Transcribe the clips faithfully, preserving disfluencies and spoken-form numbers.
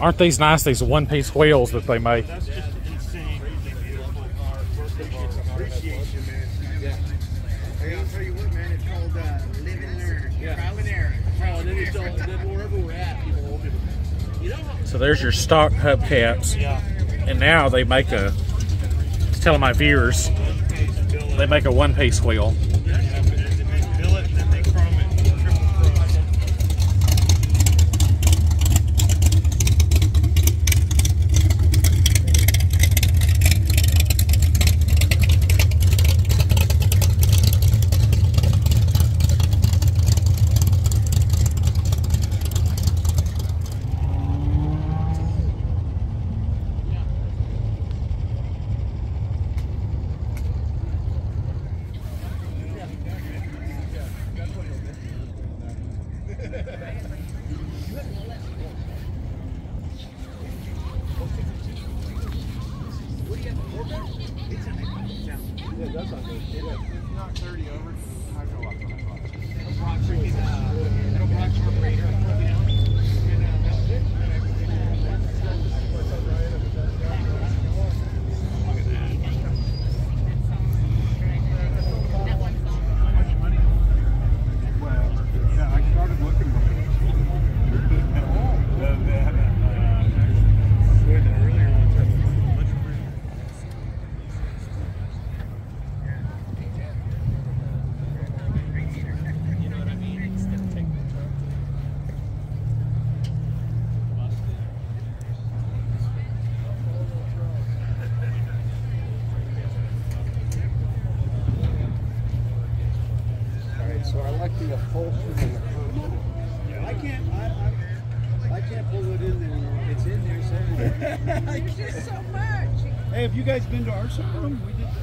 Aren't these nice, these one-piece wheels that they make? That's just insane. Appreciation, man. Yeah. Hey, I'll tell you what, man. It's called uh, live and learn. Yeah. Trial and error. Trial and error. So then wherever we're at, people will give it. You know how. So there's your stock hubcaps. Yeah. And now they make a. I was telling my viewers, they make a one-piece wheel. So I like the upholstery and the content. I can't, I, I, I can't pull it in there. It's in there somewhere. There's just so much. Hey, have you guys been to our showroom? We did.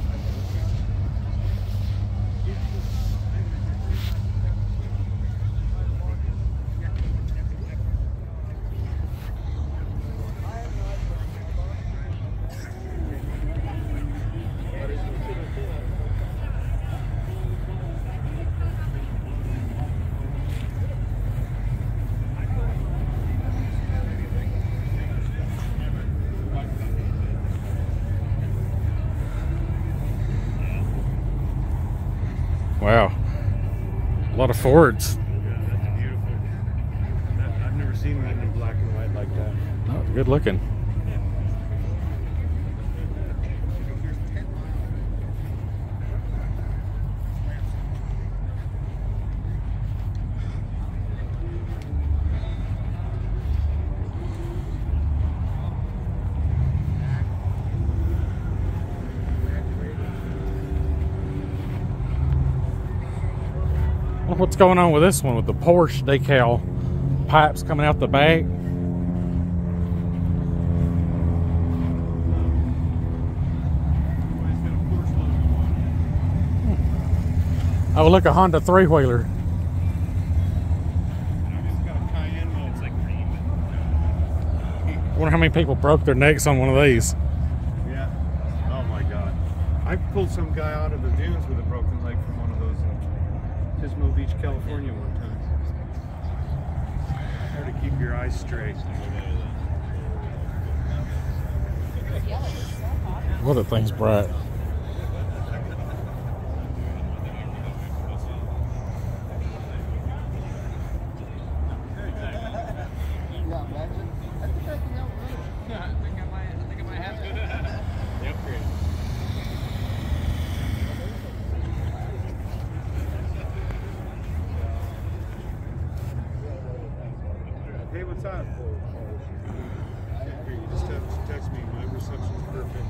Wow. A lot of Fords. Yeah, that's beautiful. That, I've never seen that in black and white like that. Oh, good looking. What's going on with this one with the Porsche decal pipes coming out the back? Oh, look, a Honda three-wheeler. I wonder how many people broke their necks on one of these. Yeah. Oh my God. I pulled some guy out of the dunes with a broken leg from one of those in Pismo Beach, California one time. Try to keep your eyes straight. Well, that thing's bright. Hey, what's up? Here, you just have to text me. My reception's perfect.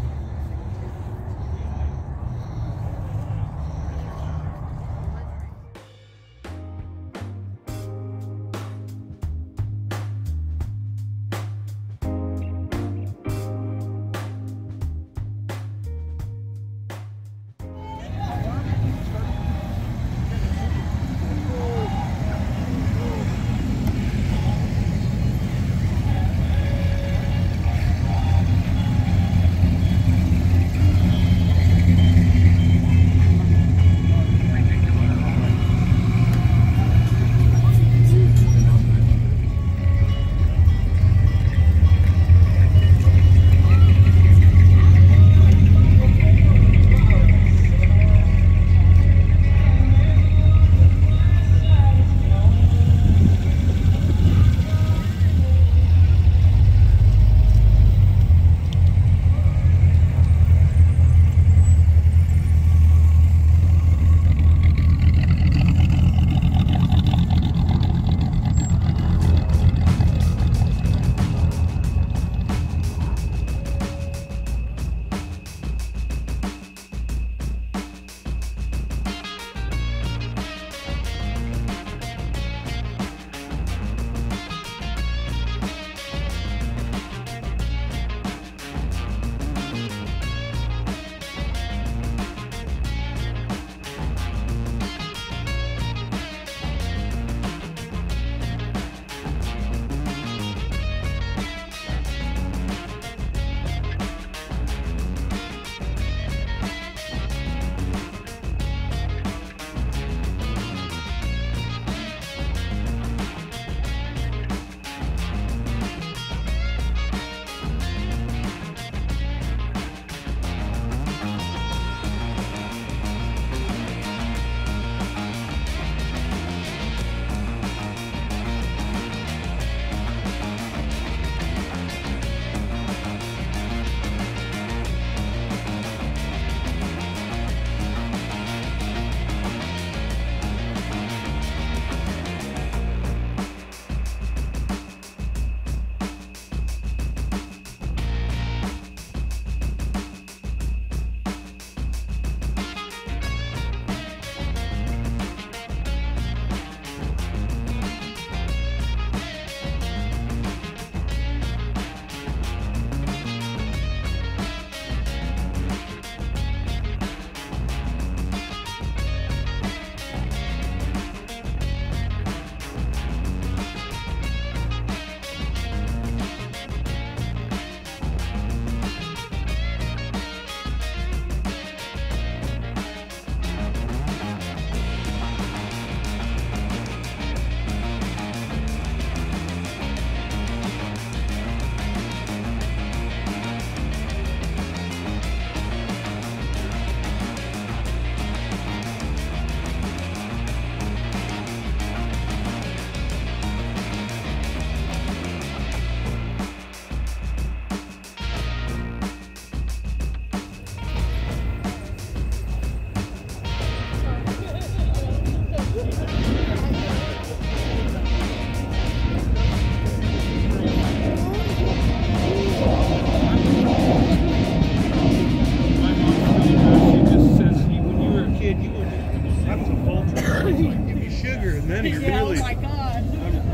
kid, you would have some poultry. He's like, give me sugar, and then he Yeah, really. oh my God.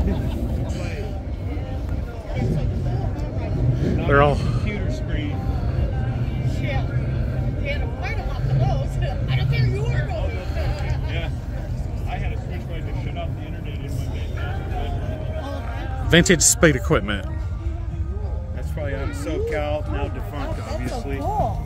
They're all. Computer screen. Shit. They had a fight about the nose. I don't care you were going. Yeah. I had a switch right to shut off the internet in my bed. Vintage speed equipment. That's probably out of SoCal, now defunct, obviously. That's so cool.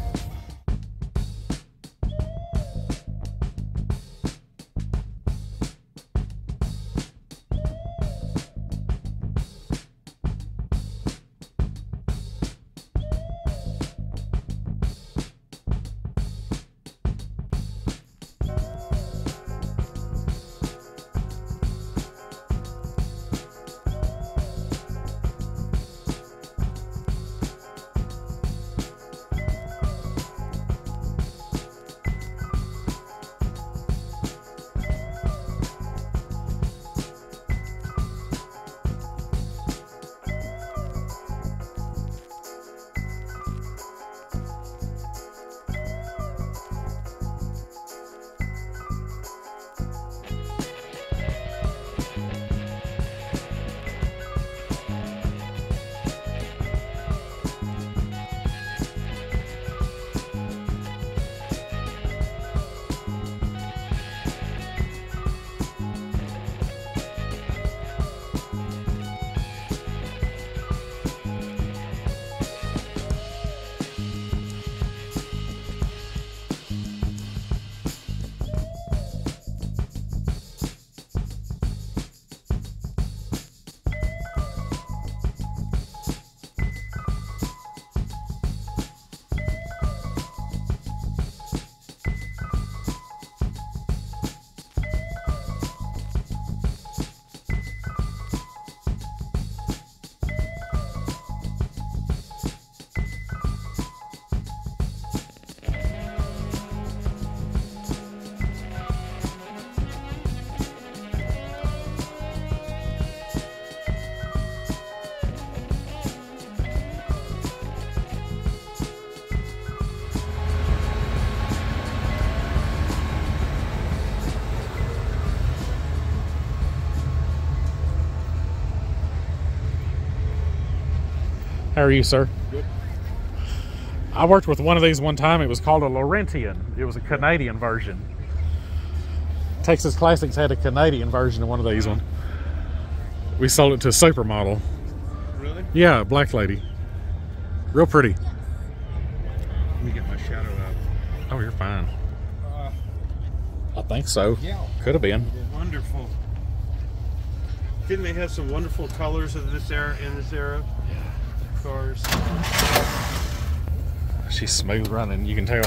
How are you, sir? Good. I worked with one of these one time. It was called a Laurentian. It was a Canadian version. Texas Classics had a Canadian version of one of these ones. We sold it to a supermodel. Really? Yeah, a black lady. Real pretty. Let me get my shadow out. Oh, you're fine. Uh, I think so. yeah. Could have been. Wonderful. Didn't they have some wonderful colors of this era in this era? Cars. She's smooth running, you can tell. Yeah,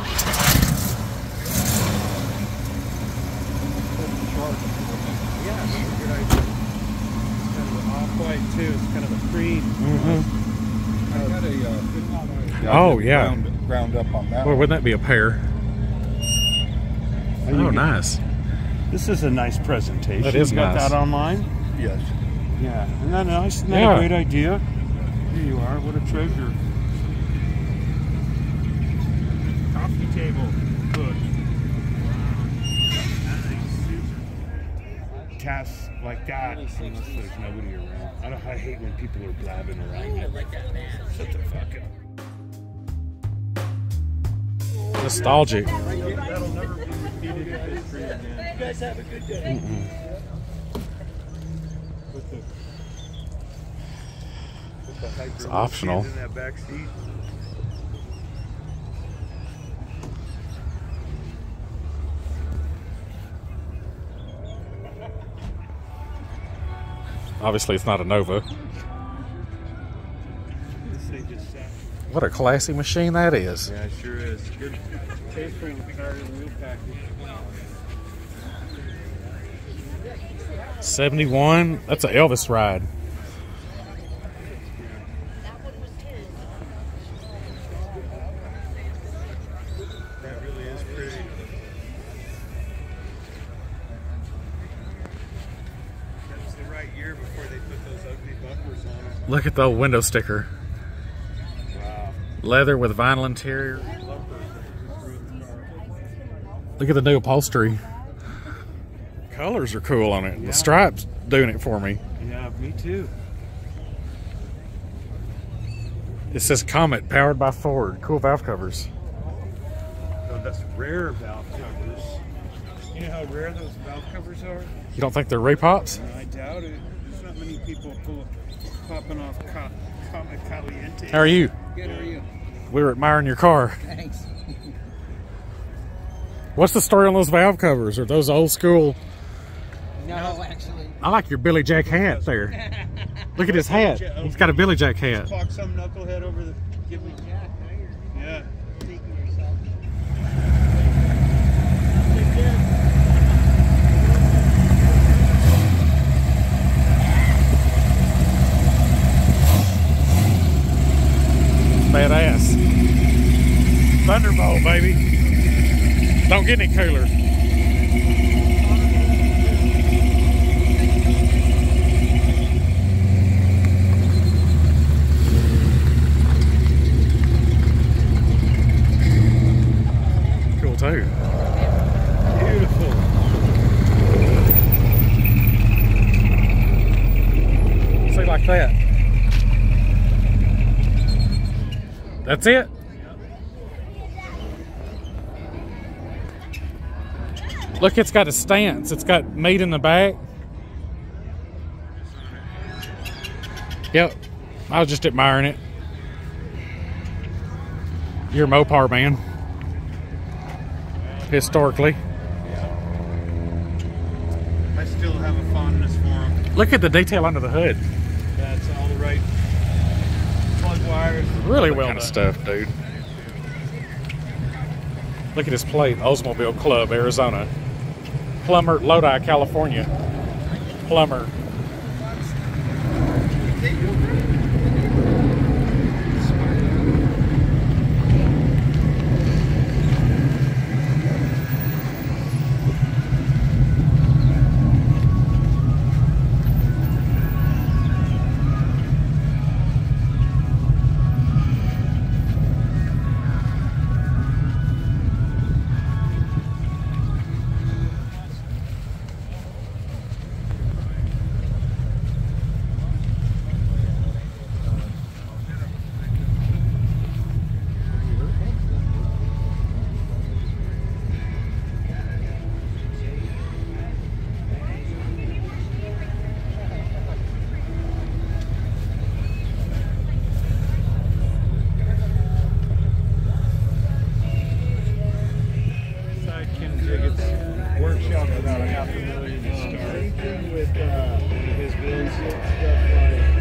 that's a good idea. It's kind of an off-white too. It's kind of a cream. Mm-hmm. I got a, uh, Oh, yeah. Ground, ground up on that Well, one. wouldn't that be a pair? Oh, nice. This is a nice presentation. That is you got nice. that online? Yes. Yeah. Isn't that nice? Isn't that Yeah. a great idea? Here you are. What a treasure. Coffee table. Good. Tasks like that, unless there's nobody around. I, don't, I hate when people are blabbing around. I like that man. Shut the fuck up. Nostalgic. That'll never be repeated in history again. You guys have a good day. Mm-mm. With the, with the hyper It's optional. in that back seat. Obviously, it's not a Nova. This thing just sat. What a classy machine that is. Yeah, it sure is. Good tasteful tire and wheel package. seventy-one. That's an Elvis ride. That really is pretty. That's the right year before they put those ugly bumpers on them. Look at the old window sticker. Wow. Leather with vinyl interior. Look at the new upholstery. Colors are cool on it. Yeah. The stripes doing it for me. Yeah, me too. It says Comet, powered by Ford. Cool valve covers. Oh, that's rare valve covers. You know how rare those valve covers are? You don't think they're repops? No, I doubt it. There's not many people pull, popping off co- Comet Caliente. How are you? Good, how are you? We were admiring your car. Thanks. What's the story on those valve covers? Are those old school? No, actually. I like your Billy Jack hat there. Look at his hat. He's got a Billy Jack hat. Clock some knucklehead over the. Give me. Yeah, now you're Yeah. taking yourself. Badass. Thunderbolt, baby. Don't get any cooler. Cool too. Beautiful. See, like that. That's it. Look, it's got a stance. It's got meat in the back. Yep. I was just admiring it. You're a Mopar man. Historically. I still have a fondness for them. Look at the detail under the hood. That's all the right plug wires. Really well kind of stuff, dude. Look at his plate. Oldsmobile Club, Arizona. Plummer, Lodi, California. Plummer. Sidekin Jiggets workshop about a half a million to start. Anything with uh, his bills, stuff like.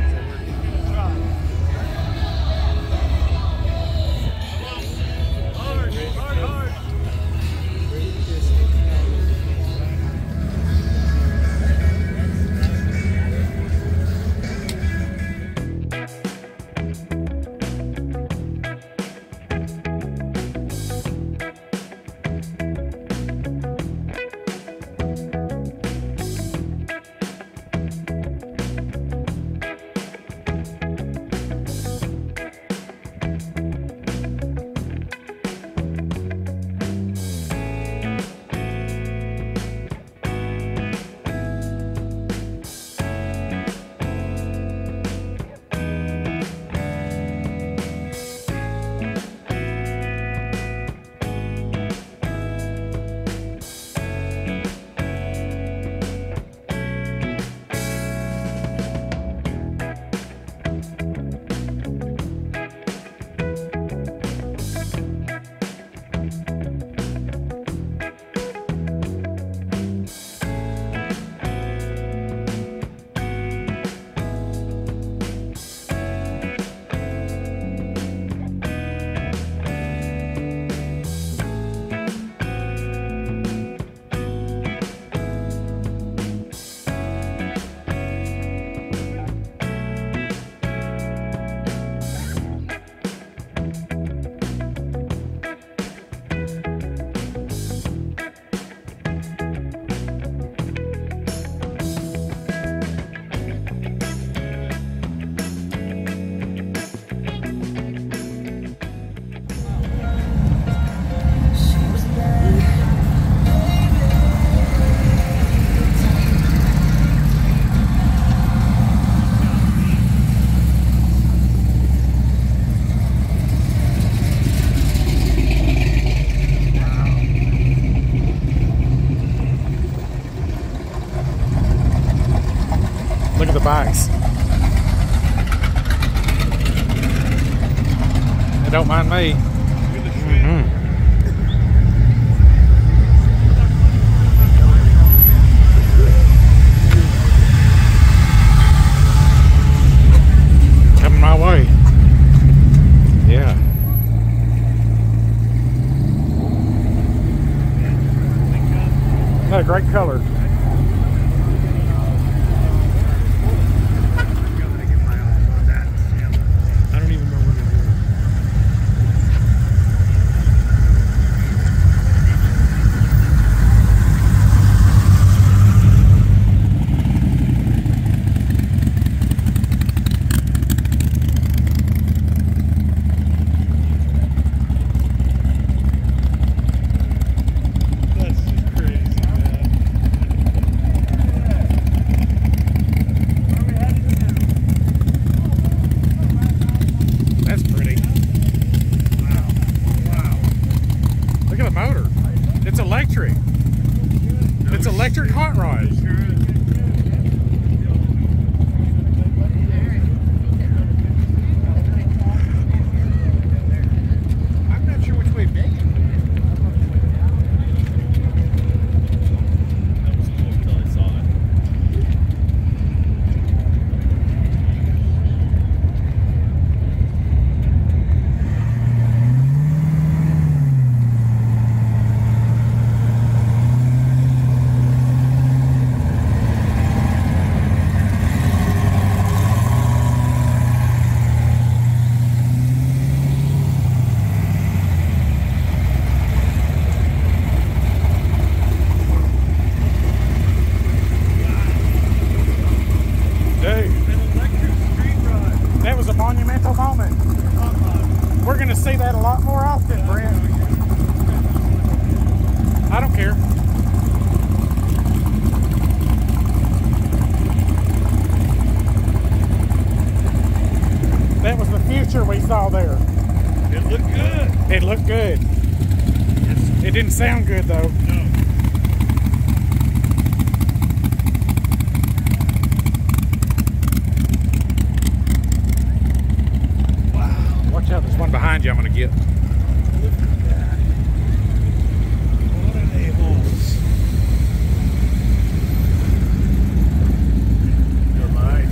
Look at the bikes. They don't mind me. Mm-hmm. Coming my way. Yeah. What a great color. I don't even know what it is. That's just crazy, man. That's pretty. Wow. Wow. Look at the motor. It's electric. It's electric hot rod. I'm not sure which way bacon. That was cool until I saw it. Dude, An electric street rod. that was a monumental moment. We're going to see that a lot more often, Brent. I don't care. That was the future we saw there. It looked good. It looked good. It didn't sound good though. No. Watch out, there's one behind you I'm going to get. Look at that. What are they holes? Your life.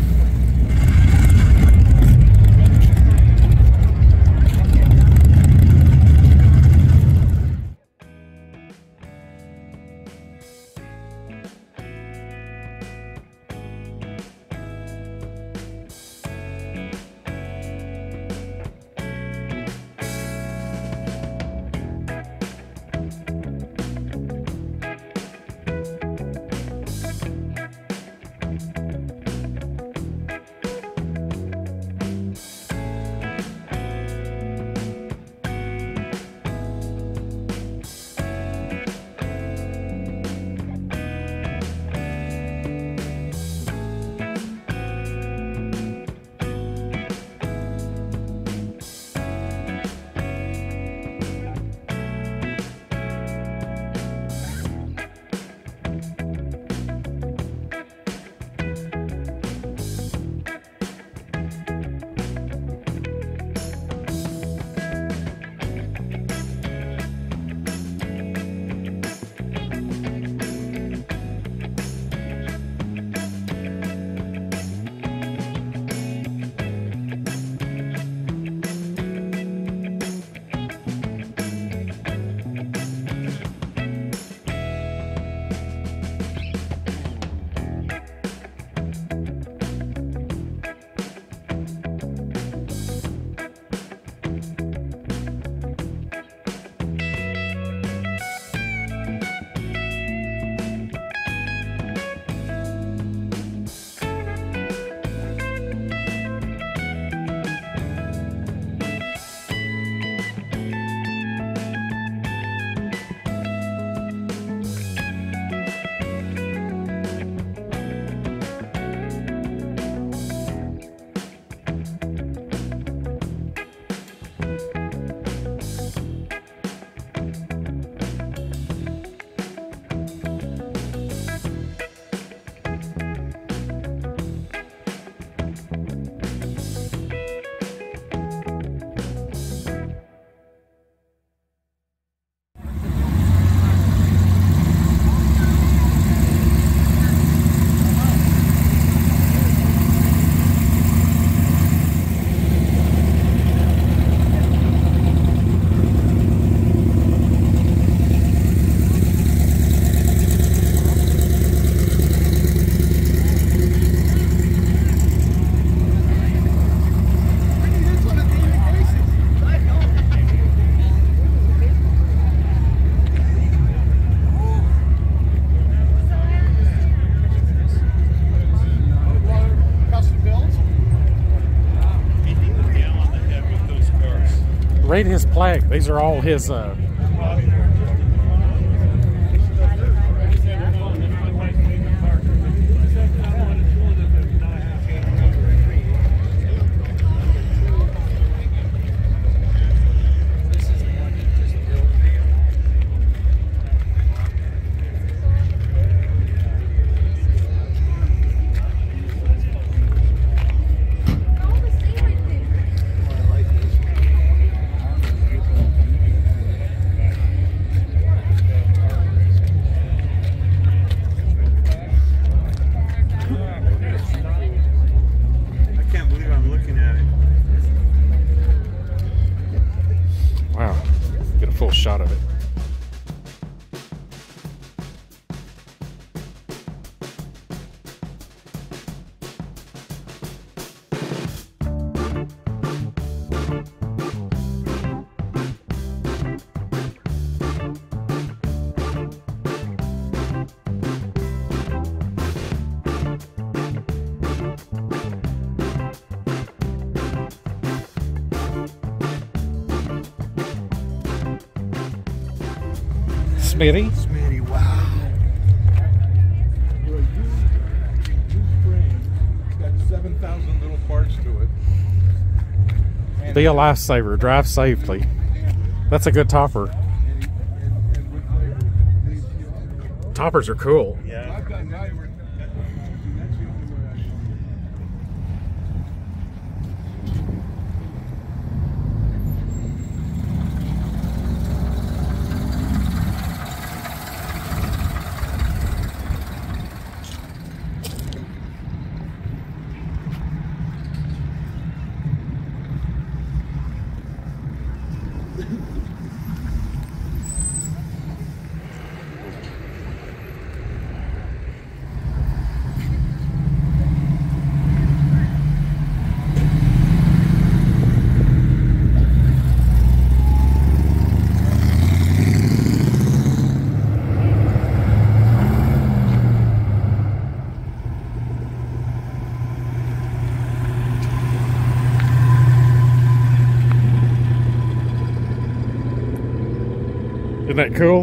read his plaque. These are all his. Uh, I can't believe I'm looking at it. wow, get a full shot of it. Smitty. Smitty, wow. It's got seven thousand little parts to it. And Be a lifesaver. Drive safely. That's a good topper. Toppers are cool. yeah. I've got guy where that's the only way I know. Isn't that cool?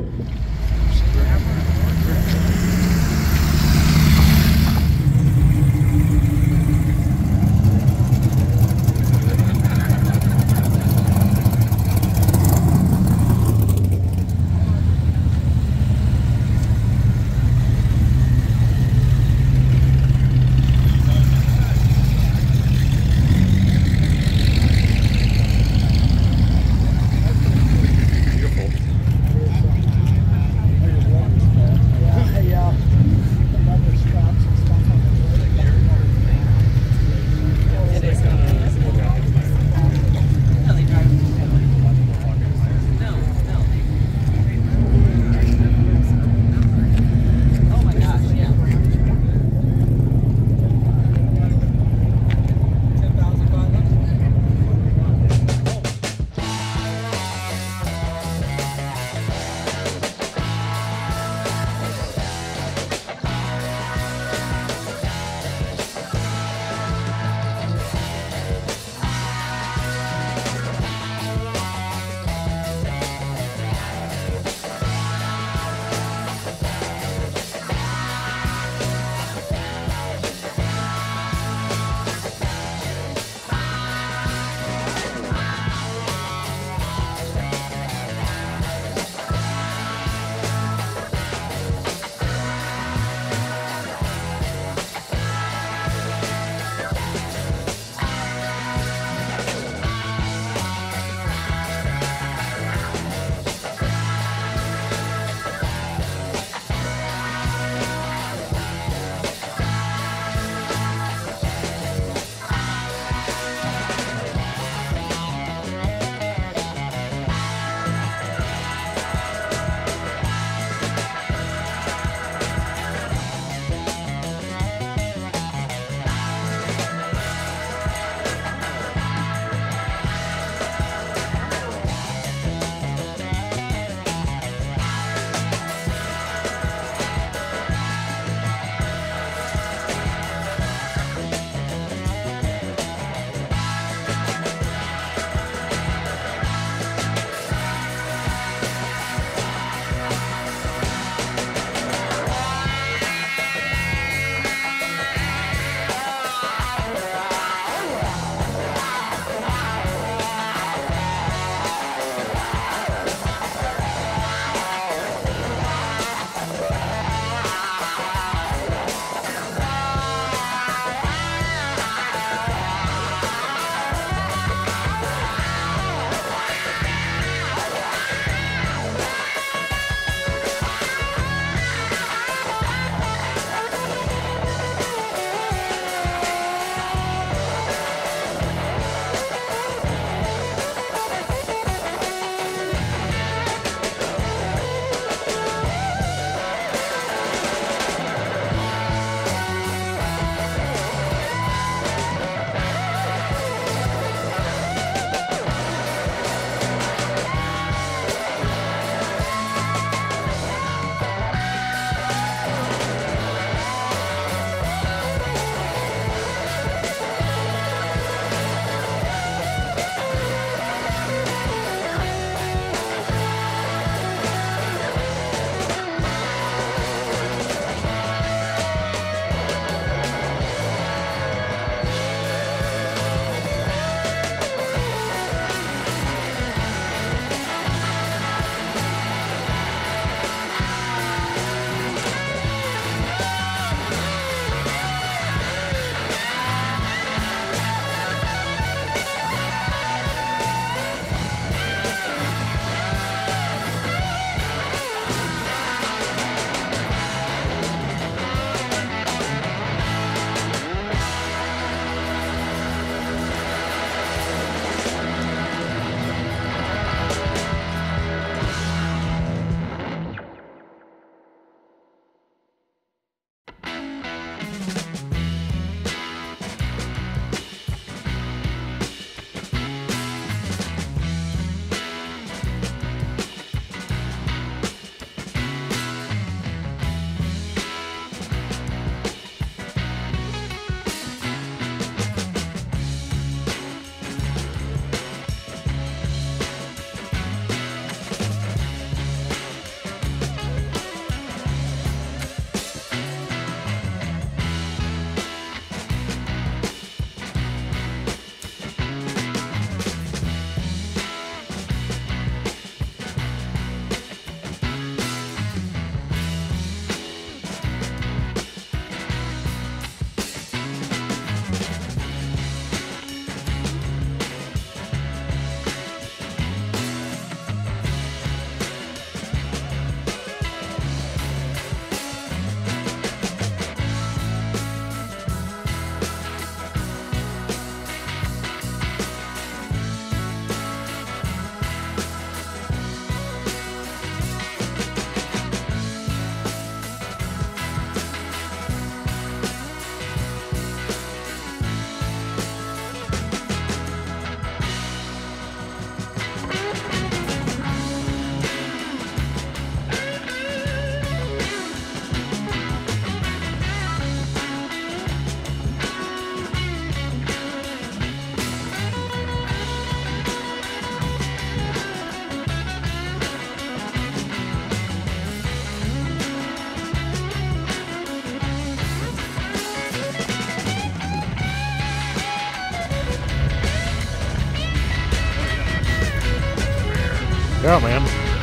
Yeah, man.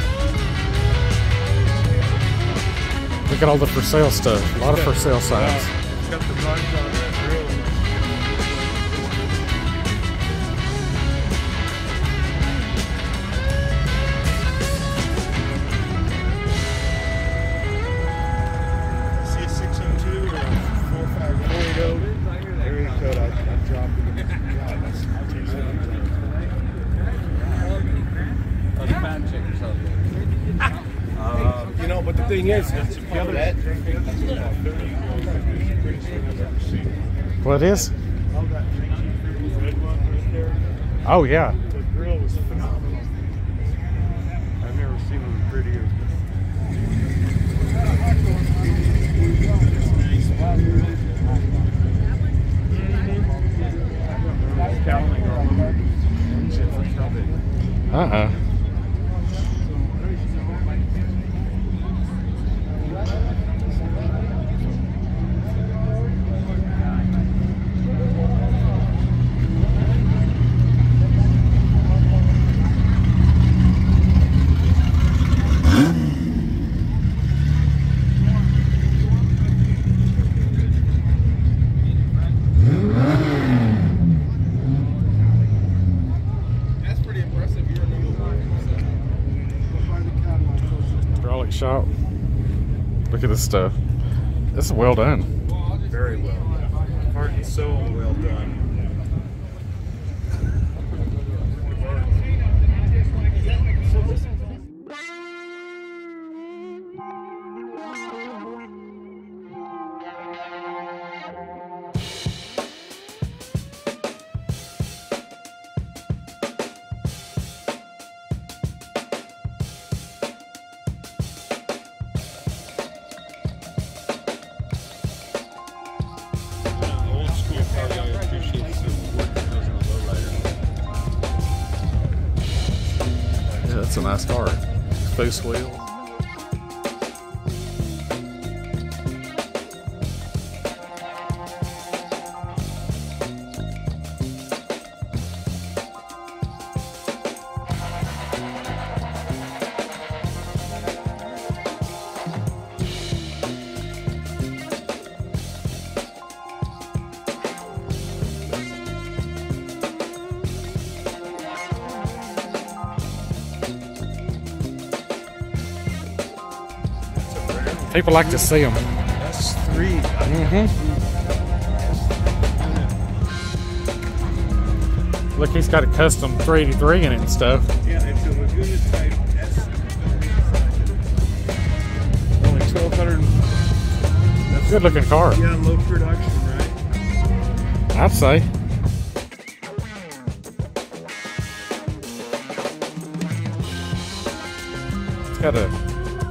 Look at all the for sale stuff. A lot of for sale signs. Got the bugs on that grill. See a six oh two or a four five one? Area code, I, I dropped it. God, that's takes Um, you know, but the thing is, the other that. What is? Oh, yeah. The grill was phenomenal. I've never seen one prettier. Uh-uh. Shop. Look at this stuff. This is well done. Very well done. Heart and soul, well done. That's a nice car. Face wheel. People like to see them. S three. Mm-hmm. Look, he's got a custom three eighty-three in it and stuff. Yeah, it's a Laguna type S. Only twelve hundred. That's good looking car. Yeah, low production, right? I'd say. It's got a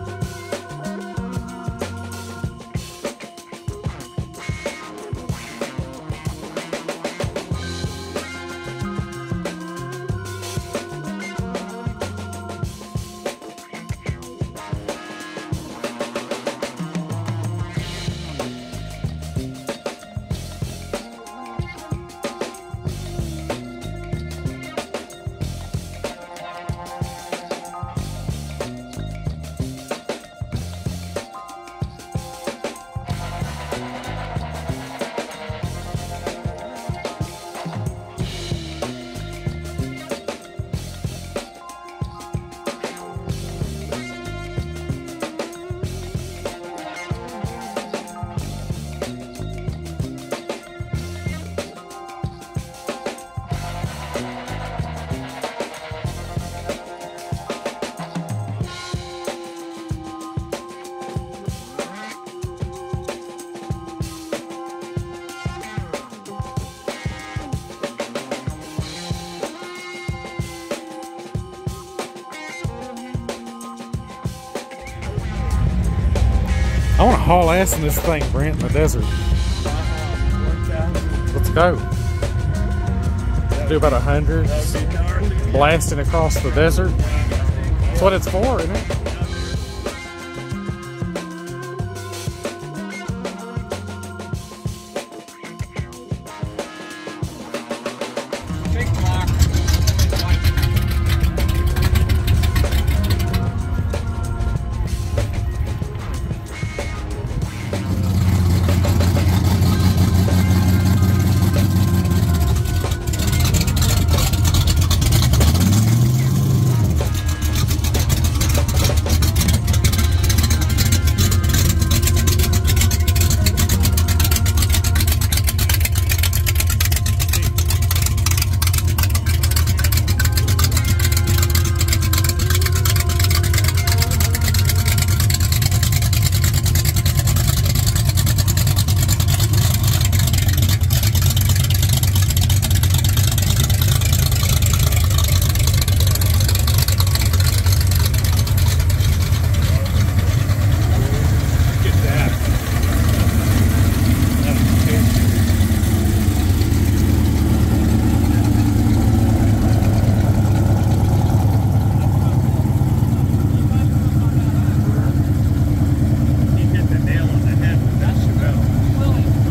I want to haul ass in this thing, Brent, in the desert. Let's go. Do about a hundred. Blasting across the desert. That's what it's for, isn't it?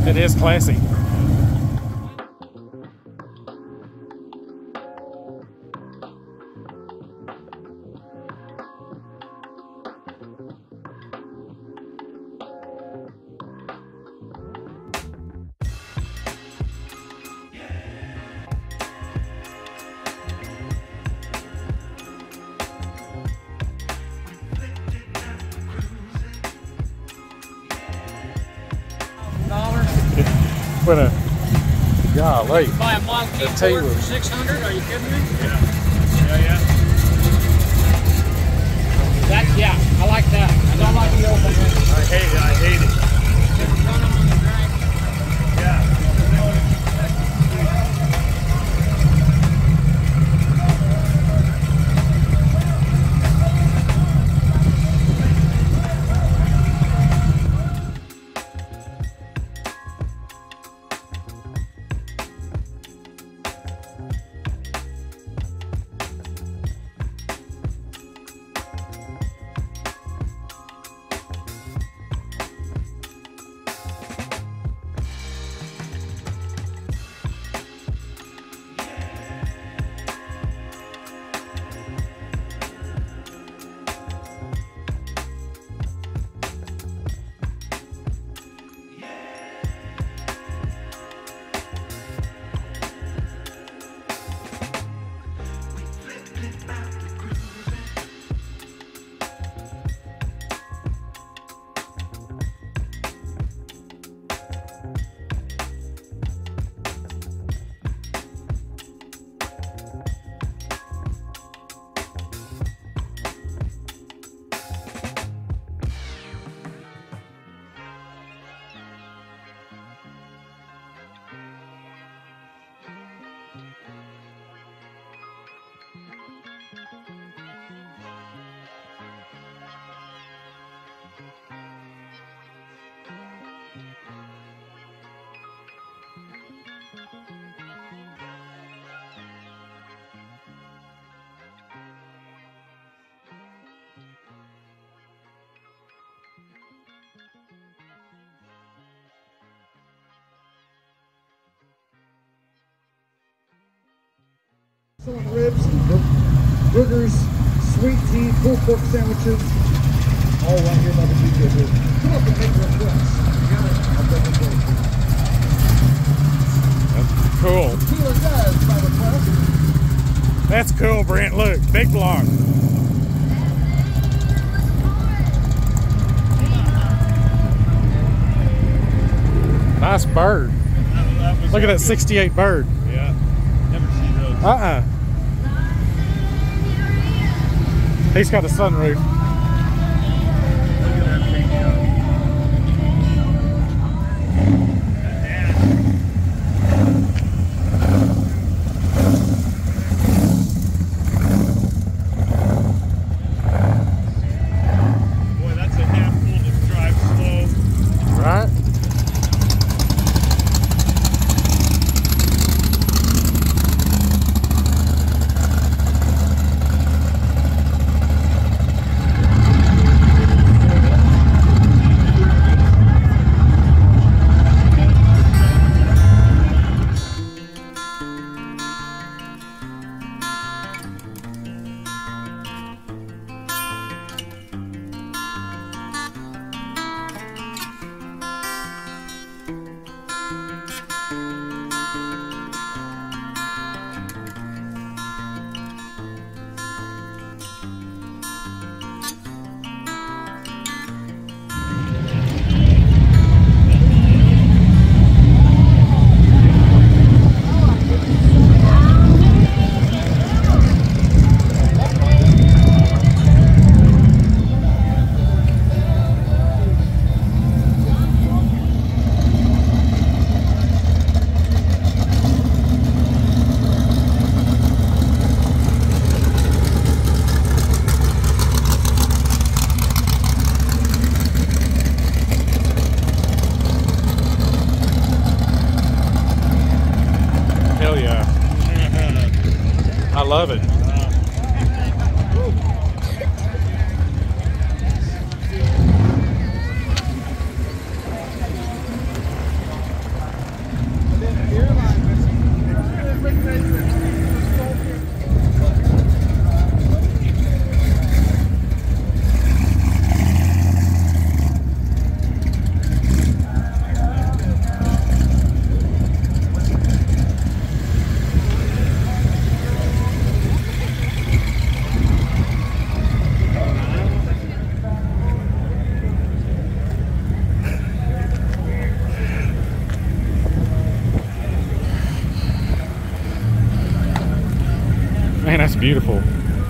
It is classy. What a golly. Buy a Model T tell you Ford what. for six hundred? Are you kidding me? Yeah. Yeah, yeah. That, yeah, I like that. I don't like the open one. I hate it. I hate it. Run them on the drag. Yeah. Salt ribs, bur- burgers, sweet tea, pulled pork sandwiches, all right here by the D J booth. Come up and make your requests. Got it? I'll definitely go for That's cool. you. Tequila does by request. That's cool, Brent. Look, big block. Nice bird. That, that was Look at that good. sixty-eight bird. Yeah. Never seen those. Uh-uh. He's got a sunroof. Look at that paint job. Boy, that's a handful to drive slow. Right? Hell yeah. I love it. beautiful.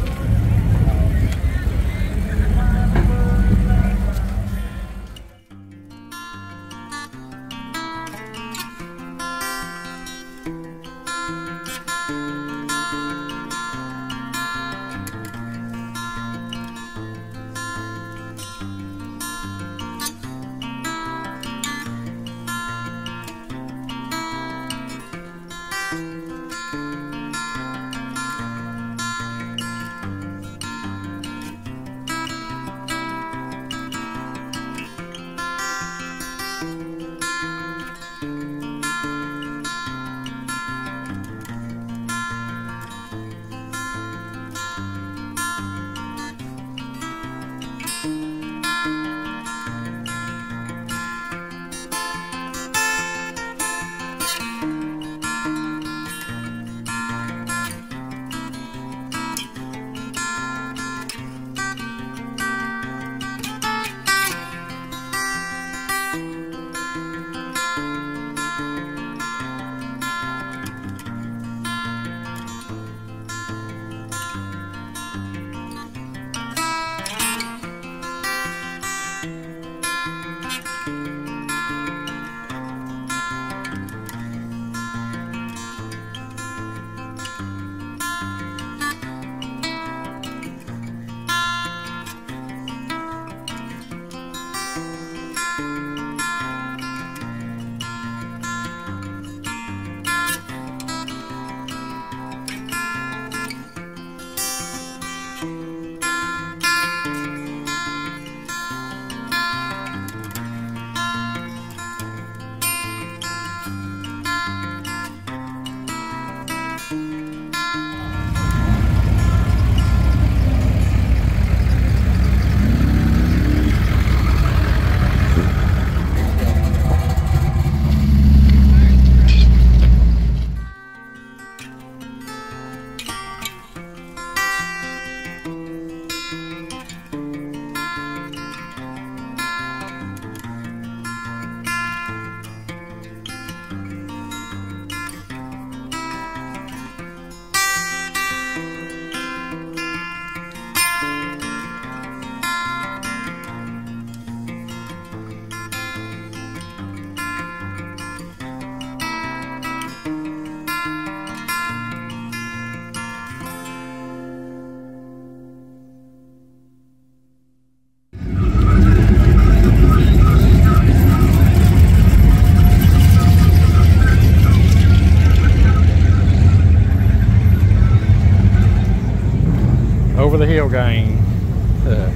Over the hill, gang. Uh,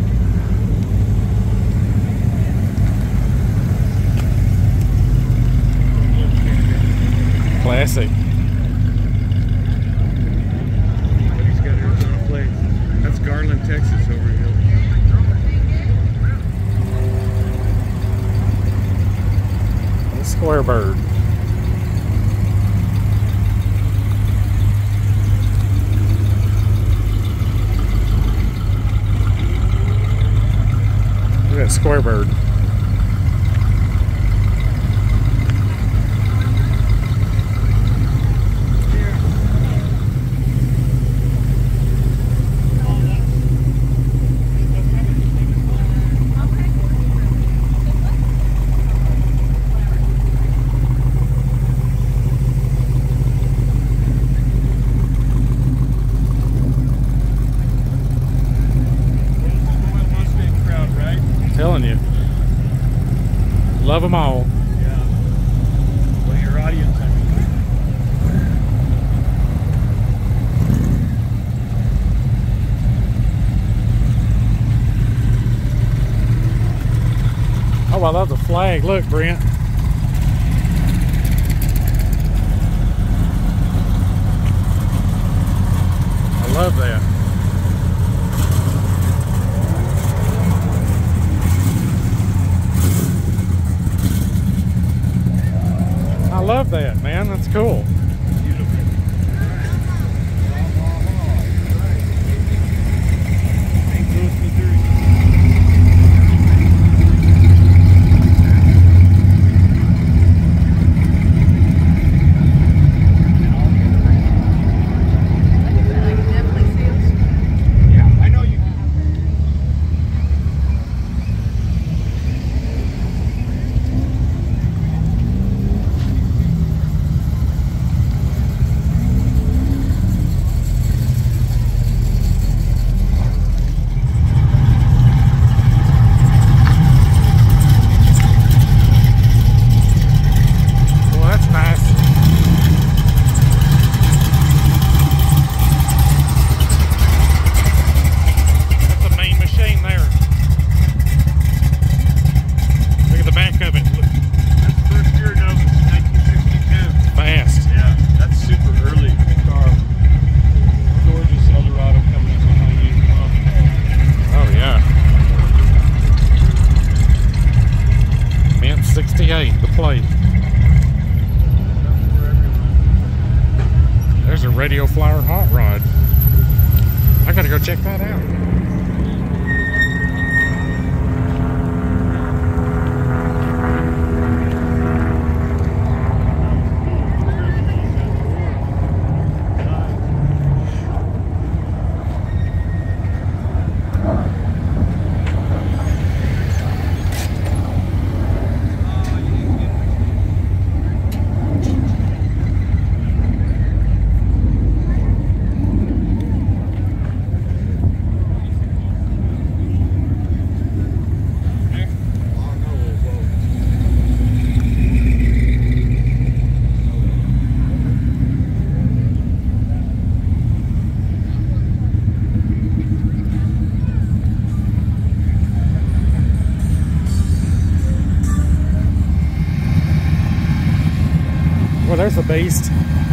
classic. He's got his own place. That's Garland, Texas over here. The square bird. Look at that square bird. Telling you, love them all. Yeah. Well, your audience, I mean. Oh, well, that's a flag. Look, Brent. I love that. I love that, man. That's cool. I can definitely see him twenty-eight, the plate. There's a radio flyer hot rod. I gotta go check that out. Well, there's the beast.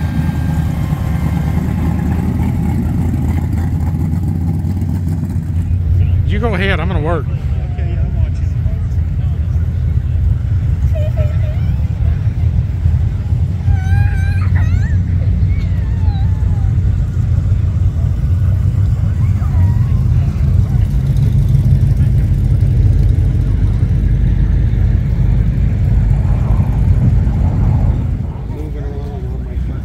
You go ahead, I'm gonna work. Okay, yeah, I'm watching. Moving along on my phone.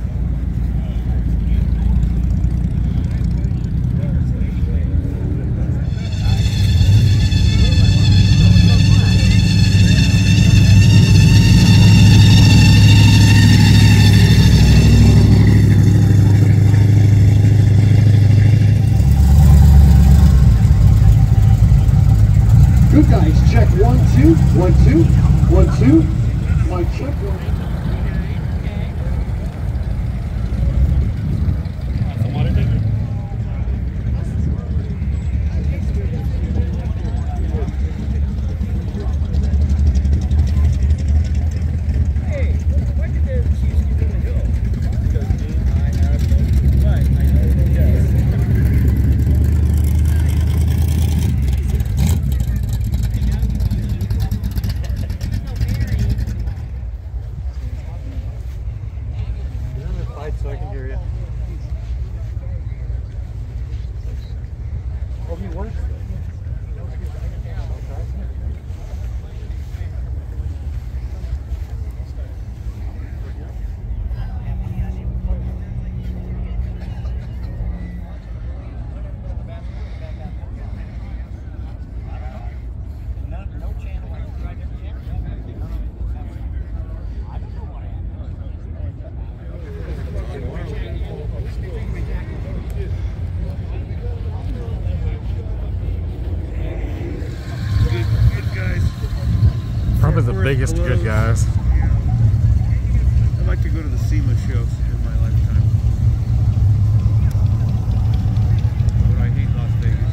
Good guys, check one, two, one, two, one, two. My check one. So I can hear you. Oh, he works there. Probably the biggest good guys. I'd like to go to the SEMA show in my lifetime. But I hate Las Vegas.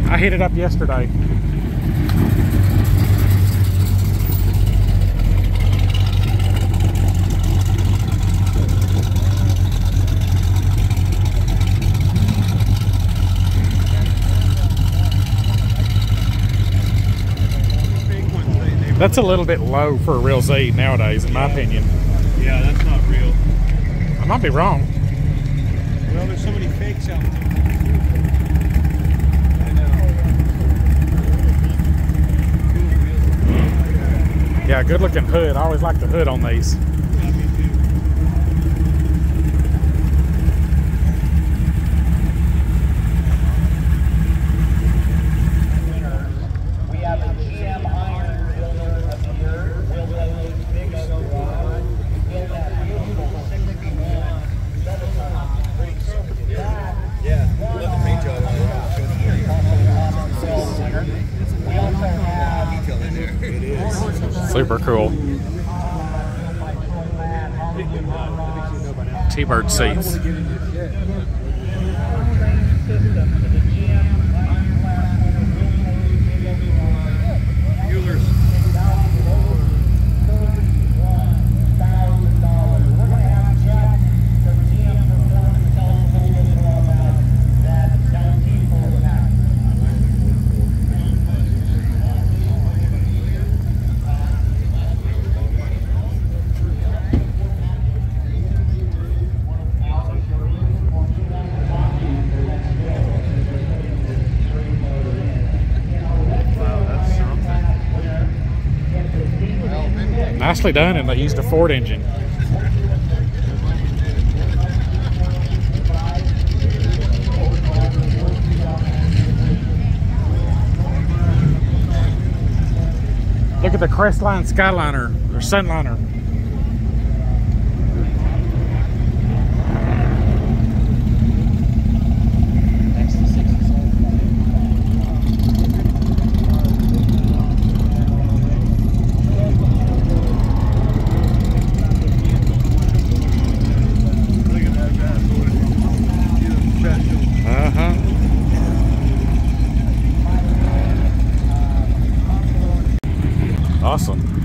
I hit it up yesterday. That's a little bit low for a real Z nowadays, in my opinion. Yeah, that's not real. I might be wrong. Well, there's so many fakes out there. I know. Yeah, good looking hood. I always like the hood on these. Yeah, me too. We have a G M Iron Builder of the Year, Will Low's Big Oak Garage. In that beautiful sixty-one seven-ton Greek circuit. Yeah, love the paint job on it. We also have Detail in there. It is. Super cool. T-bird seats. Bueller's. Nicely done, and they used a Ford engine. Look at the Crestline Skyliner, or Sunliner. Uh-huh. Awesome.